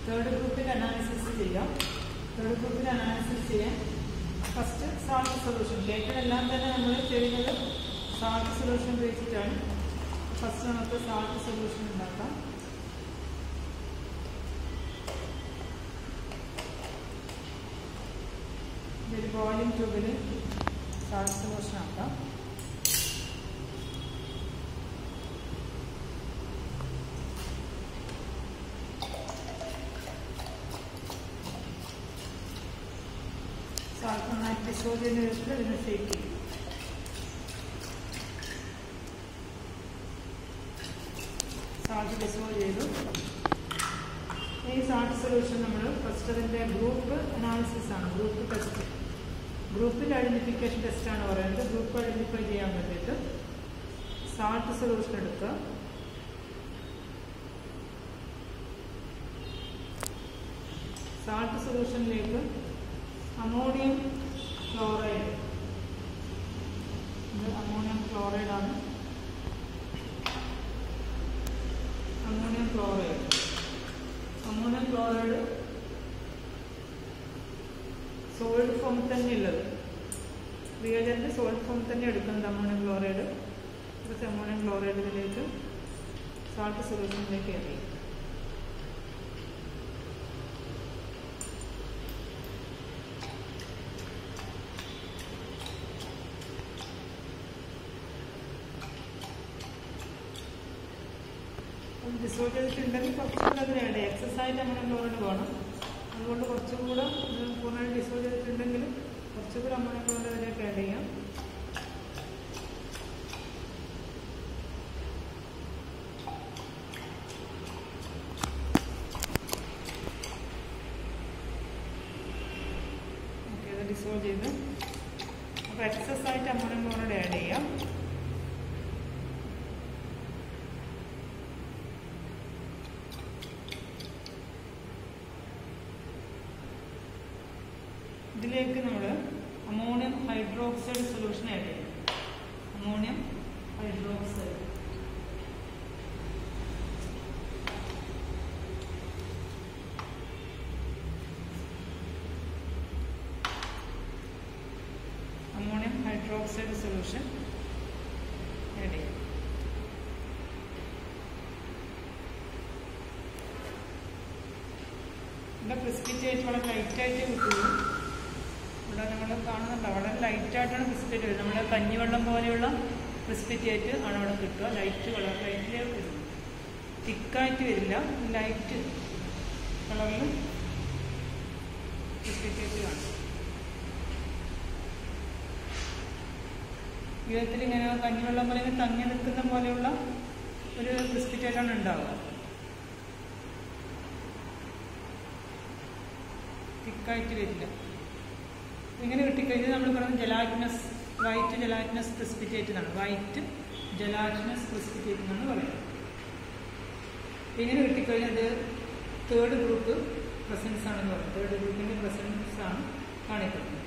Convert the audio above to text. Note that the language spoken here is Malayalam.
തേർഡ് ഗ്രൂപ്പിൽ അനാലിസിസ് ചെയ്യാം. തേർഡ് ഗ്രൂപ്പിൽ അനാലിസിസ് ചെയ്യാൻ ഫസ്റ്റ് സാൾട്ട് സൊല്യൂഷൻ. ലേറ്ററെല്ലാം തന്നെ നമ്മൾ ചെയ്യുന്നത് സാൾട്ട് സൊല്യൂഷൻ ഉപയോഗിച്ചിട്ടാണ്. ഫസ്റ്റ് നമുക്ക് സാൾട്ട് സൊല്യൂഷൻ ഉണ്ടാക്കാം. ഇതൊരു ബോയിലിംഗ് ട്യൂബിൽ സാൾട്ട് സൊല്യൂഷൻ ആക്കാം. സാൾട്ട് നന്നായിട്ട് ഡിസോൾവ് ചെയ്യുന്ന വിധത്തിൽ ഇതിനെ ഷേക്ക് ചെയ്യും. സാൾട്ട് ഡിസോൾവ് ചെയ്തു. ഈ സാൾട്ട് സൊല്യൂഷൻ നമ്മൾ ഫസ്റ്റ് അതിൻ്റെ ഗ്രൂപ്പ് അനാലിസിസ് ആണ്, ഗ്രൂപ്പ് ടെസ്റ്റ്, ഗ്രൂപ്പിൽ ഐഡന്റിഫിക്കേഷൻ ടെസ്റ്റാണ് പറയുന്നത്. ഗ്രൂപ്പ് ഐഡന്റിഫൈ ചെയ്യാൻ വേണ്ടിയിട്ട് സാൾട്ട് സൊല്യൂഷൻ എടുക്കുക. സാൾട്ട് സൊല്യൂഷനിലേക്ക് അമോണിയം ക്ലോറൈഡ്, ഇത് അമോണിയം ക്ലോറൈഡാണ്. അമോണിയം ക്ലോറൈഡ് സോളിഡ് ഫോം തന്നെ ഉള്ളത്, റിയജന്റ് സോളിഡ് ഫോം തന്നെ എടുക്കുന്നത് അമോണിയം ക്ലോറൈഡ്. കുറച്ച് അമോണിയം ക്ലോറൈഡ് ഇതിലേക്ക് സാൾട്ട് സൊല്യൂഷനിലേക്ക് എറിയും. ഡിസോൾവ് ചെയ്തിട്ടുണ്ടെങ്കിൽ കുറച്ചുകൂടെ അത് വേണ്ട, എക്സസൈസ് അമോണിയം ക്ലോറൈഡ് വേണം. അതുകൊണ്ട് കുറച്ചുകൂടെ പൂർണ്ണമായിട്ട് ഡിസോൾവ് ചെയ്തിട്ടുണ്ടെങ്കിൽ കുറച്ചുകൂടെ അമോണിയം ക്ലോറൈഡ് അതിലേക്ക് ആഡ് ചെയ്യാം. ഓക്കെ, അത് ഡിസോൾവ് ചെയ്ത് അപ്പോൾ എക്സസൈസ് അമോണിയം ക്ലോറൈഡ് ആഡ് ചെയ്യാം. ഇതിലേക്ക് നമ്മൾ അമോണിയം ഹൈഡ്രോക്സൈഡ് സൊല്യൂഷൻ ആഡ് ചെയ്യും. അമോണിയം ഹൈഡ്രോക്സൈഡ് സൊല്യൂഷൻ ആഡ് ചെയ്യും. ഇവിടെ പ്രിസിപ്പിറ്റേറ്റ് വളരെ ലൈറ്റായിട്ട് കിട്ടുള്ളൂ. ഇവിടെ നമ്മൾ കാണുന്നുണ്ട്, വളരെ ലൈറ്റായിട്ടാണ് പ്രിസിപ്പിറ്റേറ്റ് വരുന്നത്. നമ്മുടെ കഞ്ഞിവെള്ളം പോലെയുള്ള പ്രിസിപ്പിറ്റേറ്റ് ആണ് അവിടെ കിട്ടുക. ലൈറ്റ് കളർ, ലൈറ്റിലേ വരും, തിക്കായിട്ട് വരില്ല, ലൈറ്റ് കളറിൽ പ്രിസിപ്പിറ്റേറ്റ് കാണും. ജീവിതത്തിൽ ഇങ്ങനെ കഞ്ഞിവെള്ളം പോലെ തങ്ങി നിൽക്കുന്ന പോലെയുള്ള ഒരു പ്രിസിപ്പിറ്റേറ്റാണ് ഉണ്ടാവുക. തിക്കായിട്ട് വരില്ല. ഇങ്ങനെ കിട്ടിക്കഴിഞ്ഞാൽ നമ്മൾ പറയുന്നത് ജലാറ്റിനസ്, വൈറ്റ് ജലാറ്റിനസ് പ്രിസിപ്പിറ്റേറ്റ് എന്നാണ്. വൈറ്റ് ജലാറ്റിനസ് പ്രിസിപ്പിറ്റേറ്റ് എന്നാണ് പറയുന്നത്. ഇങ്ങനെ കിട്ടിക്കഴിഞ്ഞാൽ അത് തേർഡ് ഗ്രൂപ്പ് പ്രസൻസ് ആണെന്ന് പറയുന്നത്. തേർഡ് ഗ്രൂപ്പിൻ്റെ പ്രസൻസ് ആണ് കാണിക്കുന്നത്.